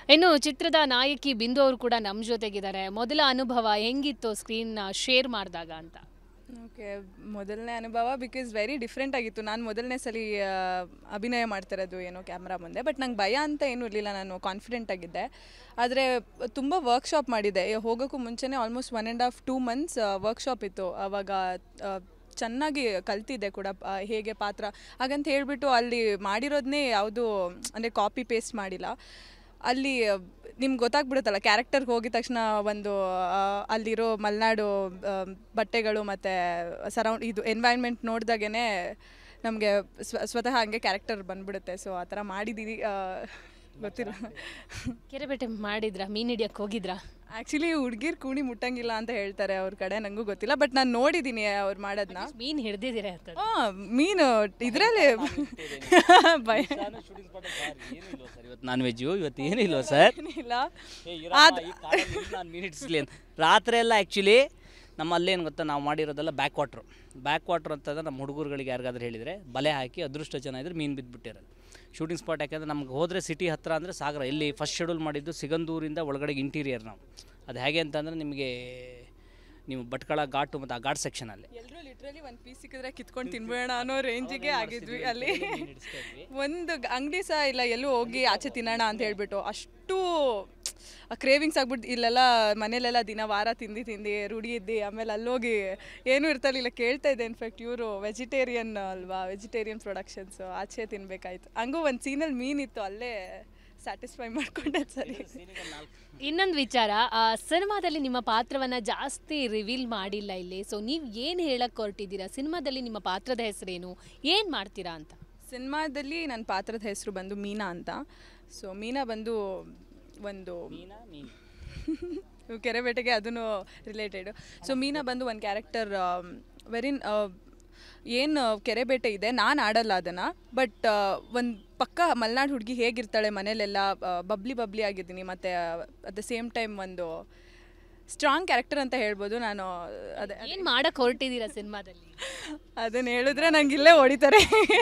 ಇನ್ನು ಚಿತ್ರದ ನಾಯಕಿ ಬಿಂದು ಅವರು ಕೂಡ ನಮ್ಮ ಜೊತೆಗಿದ್ದಾರೆ. ಮೊದಲ ಅನುಭವ ಹೆಂಗಿತ್ತು ಸ್ಕ್ರೀನ್ ಶೇರ್ ಮಾಡಿದಾಗ ಅಂತ? ಓಕೆ, ಮೊದಲನೇ ಅನುಭವ ಬಿಕಾಸ್ ವೆರಿ ಡಿಫ್ರೆಂಟ್ ಆಗಿತ್ತು. ನಾನು ಮೊದಲನೇ ಸಲ ಅಭಿನಯ ಮಾಡ್ತಿರೋದು ಏನೋ ಕ್ಯಾಮ್ರಾ ಮುಂದೆ. ಬಟ್ ನಂಗೆ ಭಯ ಅಂತ ಏನೂ ಇರಲಿಲ್ಲ, ನಾನು ಕಾನ್ಫಿಡೆಂಟ್ ಆಗಿದ್ದೆ. ಆದರೆ ತುಂಬ ವರ್ಕ್ಶಾಪ್ ಮಾಡಿದ್ದೆ. ಹೋಗೋಕ್ಕೂ ಮುಂಚೆನೇ ಆಲ್ಮೋಸ್ಟ್ 1.5-2 months ವರ್ಕ್ಶಾಪ್ ಇತ್ತು. ಆವಾಗ ಚೆನ್ನಾಗಿ ಕಲ್ತಿದ್ದೆ ಕೂಡ ಹೇಗೆ ಪಾತ್ರ ಹಾಗಂತ ಹೇಳಿಬಿಟ್ಟು ಅಲ್ಲಿ ಮಾಡಿರೋದನ್ನೇ ಯಾವುದು ಅಂದರೆ ಕಾಪಿ ಪೇಸ್ಟ್ ಮಾಡಿಲ್ಲ. ಅಲ್ಲಿ ನಿಮ್ಗೆ ಗೊತ್ತಾಗ್ಬಿಡುತ್ತಲ್ಲ, ಕ್ಯಾರೆಕ್ಟರ್ಗೆ ಹೋಗಿದ ತಕ್ಷಣ ಒಂದು ಅಲ್ಲಿರೋ ಮಲೆನಾಡು ಬಟ್ಟೆಗಳು ಮತ್ತು ಇದು ಎನ್ವೈರ್ನ್ಮೆಂಟ್ ನೋಡಿದಾಗೇ ನಮಗೆ ಸ್ವತಃ ಹಂಗೆ ಕ್ಯಾರೆಕ್ಟರ್ ಬಂದ್ಬಿಡುತ್ತೆ. ಸೊ ಆ ಥರ ಮಾಡಿದ್ದೀವಿ. ಗೊತ್ತಿಲ್ಲ. ಕೆರೆಬೇಟೆ ಮಾಡಿದ್ರಾ? ಮೀನು ಹಿಡಿಯಕ್ಕೆ ಹೋಗಿದ್ರಾ? ಆ್ಯಕ್ಚುಲಿ ಹುಡುಗಿರು ಕೂಣಿ ಮುಟ್ಟಂಗಿಲ್ಲ ಅಂತ ಹೇಳ್ತಾರೆ ಅವ್ರ ಕಡೆ, ನನಗೂ ಗೊತ್ತಿಲ್ಲ. ಬಟ್ ನಾನು ನೋಡಿದ್ದೀನಿ ಅವ್ರು ಮಾಡೋದನ್ನ. ಮೀನು ಹಿಡ್ದಿದ್ದೀರಾ ಅಂತ? ಮೀನು ಇದರಲ್ಲೇ ಭಯ. ಇವತ್ತು ನಾನ್ ವೆಜ್ಜು, ಇವತ್ತು ಏನಿಲ್ಲ ಸರ್. ಇಲ್ಲ ನಾನು ಮೀನು ಹಿಡಿಸ್ಲಿ ಅಂತ ರಾತ್ರಿ ಎಲ್ಲ ಆ್ಯಕ್ಚುಲಿ ನಮ್ಮಲ್ಲೇನು ಗೊತ್ತಾ, ನಾವು ಮಾಡಿರೋದೆಲ್ಲ ಬ್ಯಾಕ್ ವಾಟ್ರ್ ಅಂತಂದ್ರೆ ನಮ್ಮ ಹುಡುಗರುಗಳಿಗೆ ಯಾರಿಗಾದ್ರೂ ಹೇಳಿದರೆ ಬಲೆ ಹಾಕಿ ಅದೃಷ್ಟ ಜನ ಇದ್ರೆ ಮೀನು ಬಿದ್ದುಬಿಟ್ಟಿರೋದು ಶೂಟಿಂಗ್ ಸ್ಪಾಟ್. ಯಾಕೆಂದರೆ ನಮ್ಗೆ ಹೋದರೆ ಸಿಟಿ ಹತ್ತಿರ ಅಂದರೆ ಸಾಗರ. ಇಲ್ಲಿ ಫಸ್ಟ್ ಶೆಡ್ಯೂಲ್ ಮಾಡಿದ್ದು ಸಿಗಂದೂರಿಂದ ಒಳಗಡೆಗೆ ಇಂಟೀರಿಯರ್. ನಾವು ಅದು ಹೇಗೆ ಅಂತಂದರೆ ನಿಮಗೆ ನೀವು ಭಟ್ಕಳ ಘಾಟು ಮತ್ತು ಆ ಘಾಟ್ ಸೆಕ್ಷನಲ್ಲಿ ಎಲ್ಲರೂ ಲಿಟ್ರಲಿ ಒಂದು ಪೀಸ್ ಸಿಕ್ಕಿದ್ರೆ ಕಿತ್ಕೊಂಡು ತಿನ್ಬೇಡ ಅನ್ನೋ ರೇಂಜಿಗೆ ಆಗಿದ್ವಿ. ಅಲ್ಲಿ ಒಂದು ಅಂಗಡಿ ಸಹ ಇಲ್ಲ ಎಲ್ಲೂ ಹೋಗಿ ಆಚೆ ತಿನ್ನೋಣ ಅಂತ ಹೇಳ್ಬಿಟ್ಟು, ಅಷ್ಟು ಕ್ರೇವಿಂಗ್ಸ್ ಆಗ್ಬಿಟ್ಟು ಇಲ್ಲೆಲ್ಲ ಮನೇಲೆಲ್ಲ ವಾರ ತಿಂದು ರೂಢಿ ಇದ್ದು ಆಮೇಲೆ ಅಲ್ಲೋಗಿ ಏನೂ ಇರ್ತಾರಿಲ್ಲ. ಕೇಳ್ತಾ ಇದ್ದೆ ಇನ್ಫ್ಯಾಕ್ಟ್ ಇವರು ವೆಜಿಟೇರಿಯನ್ ಅಲ್ವಾ, ವೆಜಿಟೇರಿಯನ್ ಪ್ರೊಡಕ್ಷನ್ಸು ಆಚೆ ತಿನ್ಬೇಕಾಯ್ತು. ಹಂಗೂ ಒಂದು ಸೀನಲ್ಲಿ ಮೀನಿತ್ತು, ಅಲ್ಲೇ ಸ್ಯಾಟಿಸ್ಫೈ ಮಾಡ್ಕೊಂಡೆ. ಸರಿ, ಇನ್ನೊಂದು ವಿಚಾರ, ಸಿನಿಮಾದಲ್ಲಿ ನಿಮ್ಮ ಪಾತ್ರವನ್ನು ಜಾಸ್ತಿ ರಿವೀಲ್ ಮಾಡಿಲ್ಲ ಇಲ್ಲಿ. ಸೊ ನೀವು ಏನು ಹೇಳಕ್ಕೆ ಹೊರಟಿದ್ದೀರಾ? ಸಿನಿಮಾದಲ್ಲಿ ನಿಮ್ಮ ಪಾತ್ರದ ಹೆಸರೇನು, ಏನು ಮಾಡ್ತೀರಾ ಅಂತ? ಸಿನಿಮಾದಲ್ಲಿ ನನ್ನ ಪಾತ್ರದ ಹೆಸರು ಬಂದು ಮೀನಾ ಅಂತ. ಸೊ ಮೀನಾ ಬಂದು ಒಂದು ಕೆರೆಬೇಟೆಗೆ ಅದನ್ನು ರಿಲೇಟೆಡು. ಸೊ ಮೀನಾ ಬಂದು ಒಂದು ಕ್ಯಾರೆಕ್ಟರ್ ವೆರಿನ್ ಏನು ಕೆರೆಬೇಟೆ ಇದೆ, ನಾನು ಆಡಲ್ಲ ಅದನ್ನು. ಬಟ್ ಒಂದು ಪಕ್ಕ ಮಲೆನಾಡು ಹುಡುಗಿ ಹೇಗಿರ್ತಾಳೆ ಮನೇಲೆಲ್ಲ ಬಬ್ಲಿ ಆಗಿದ್ದೀನಿ. ಮತ್ತು ಅಟ್ ದ ಸೇಮ್ ಟೈಮ್ ಒಂದು ಸ್ಟ್ರಾಂಗ್ ಕ್ಯಾರೆಕ್ಟರ್ ಅಂತ ಹೇಳ್ಬೋದು. ನಾನು ಅದೇ ಏನು ಮಾಡಕ್ಕೆ ಹೊರಟಿದ್ದೀರಾ ಸಿನಿಮಾದಲ್ಲಿ? ಅದನ್ನು ಹೇಳಿದ್ರೆ ನಂಗೆ ಇಲ್ಲೇ ಹೊಡಿತಾರೆ.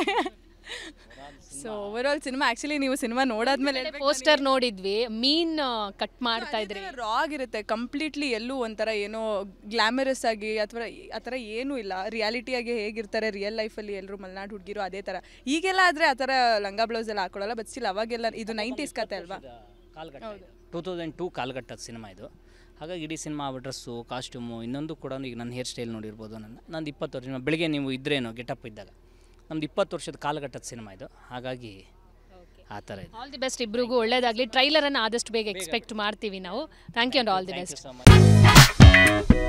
ಸೊ ಓವರಾಲ್ ಸಿನಿಮಾ ಆ್ಯಕ್ಚುಲಿ ನೀವು ಸಿನಿಮಾ ನೋಡಾದ್ಮೇಲೆ ಪೋಸ್ಟರ್ ನೋಡಿದ್ವಿ, ಮೀನು ಕಟ್ ಮಾಡ್ತಾ ಇದ್ರೆ ರಾ ಆಗಿರುತ್ತೆ ಕಂಪ್ಲೀಟ್ಲಿ. ಎಲ್ಲೂ ಒಂಥರ ಏನೋ ಗ್ಲಾಮರಸ್ ಆಗಿ ಅಥವಾ ಆ ಥರ ಏನೂ ಇಲ್ಲ. ರಿಯಾಲಿಟಿಯಾಗಿ ಹೇಗಿರ್ತಾರೆ ರಿಯಲ್ ಲೈಫಲ್ಲಿ ಎಲ್ಲರೂ ಮಲೆನಾಡು ಹುಡುಗಿರು ಅದೇ ಥರ. ಈಗೆಲ್ಲ ಆದರೆ ಆ ಥರ ಲಂಗ ಬ್ಲೌಸ್ ಎಲ್ಲ ಹಾಕೊಳ್ಳಲ್ಲ. ಬಟ್ ಸ್ಟಿಲ್ ಅವಾಗೆಲ್ಲ ಇದು 90s ಕತೆ ಅಲ್ವಾ. 2002 ಕಾಲ್ಗಟ್ಟದ ಸಿನಿಮಾ ಇದು. ಹಾಗಾಗಿ ಇಡೀ ಸಿನಿಮಾ ಡ್ರೆಸ್ಸು, ಕಾಸ್ಟ್ಯೂಮು, ಇನ್ನೊಂದು ಕೂಡ ಈಗ ನನ್ನ ಹೇರ್ ಸ್ಟೈಲ್ ನೋಡಿರ್ಬೋದು. ನಂದು 20 ವರ್ಷ ಬೆಳಿಗ್ಗೆ ನೀವು ಇದ್ರೇನು ಗೆಟಪ್ ಇದ್ದಾಗ ನಮ್ದು 20 ವರ್ಷದ ಕಾಲಘಟ್ಟದ ಸಿನಿಮಾ ಇದು. ಹಾಗಾಗಿ ಆ ಥರ ಇದೆ. ಆಲ್ ದಿ ಬೆಸ್ಟ್ ಇಬ್ರಿಗೂ, ಒಳ್ಳೇದಾಗಲಿ. ಟ್ರೈಲರನ್ನು ಆದಷ್ಟು ಬೇಗ ಎಕ್ಸ್ಪೆಕ್ಟ್ ಮಾಡ್ತೀವಿ ನಾವು. Thank you and all the best.